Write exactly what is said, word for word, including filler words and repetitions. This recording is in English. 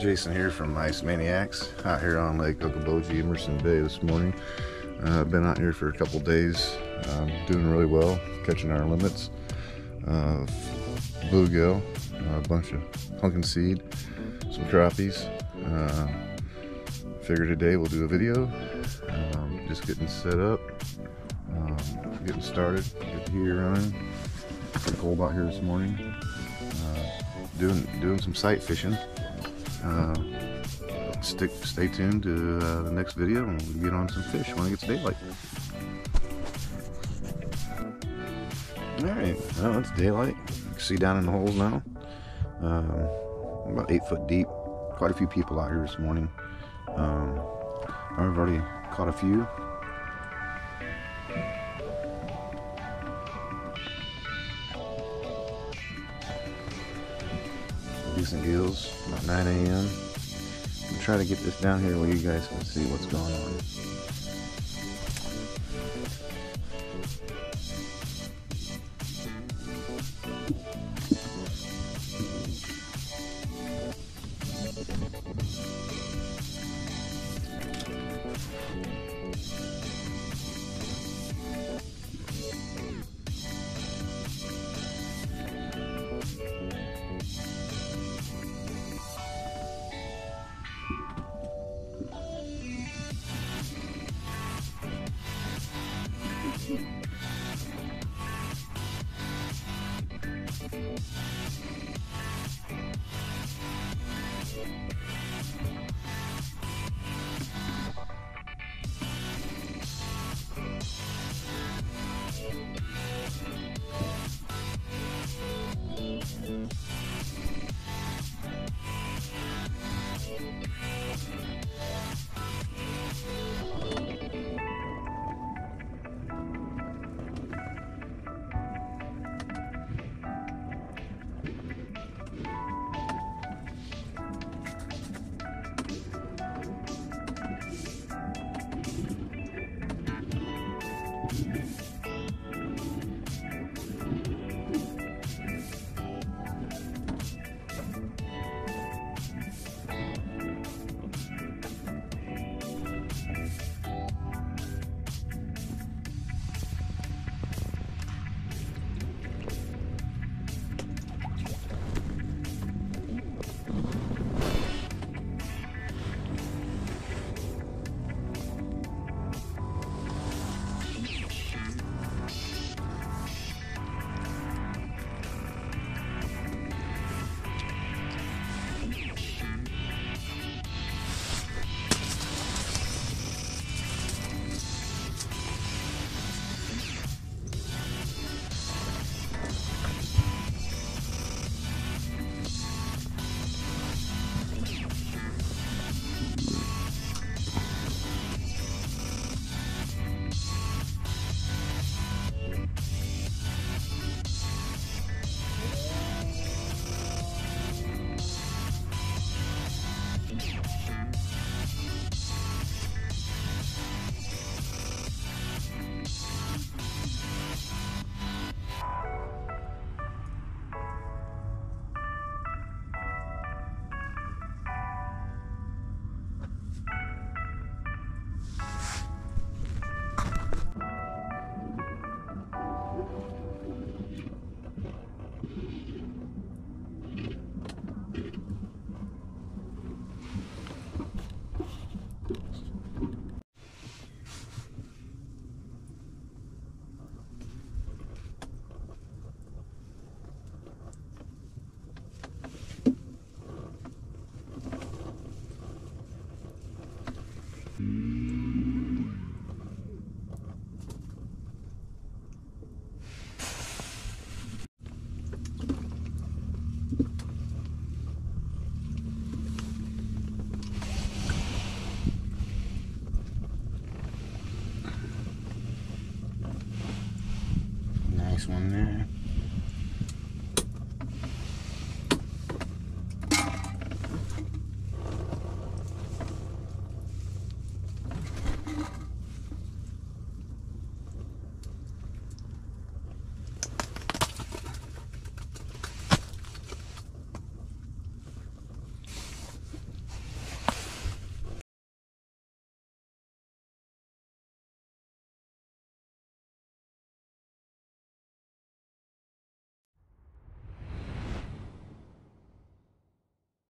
Jason here from Ice Maniacs, out here on Lake Okoboji, Emerson Bay this morning. Uh, I've been out here for a couple days, um, doing really well, catching our limits. Uh, bluegill, uh, a bunch of pumpkin seed, some crappies. Uh, figured today we'll do a video, um, just getting set up, um, getting started, get the heater running. Pretty cold out here this morning. Uh, doing doing some sight fishing. Uh, stick, stay tuned to uh, the next video and we'll get on some fish when it gets daylight. Alright, well it's daylight. You can see down in the holes now. Um, about eight foot deep. Quite a few people out here this morning. Um, I've already caught a few. Decent gills, about nine A M I'm trying to get this down here where you guys can see what's going on.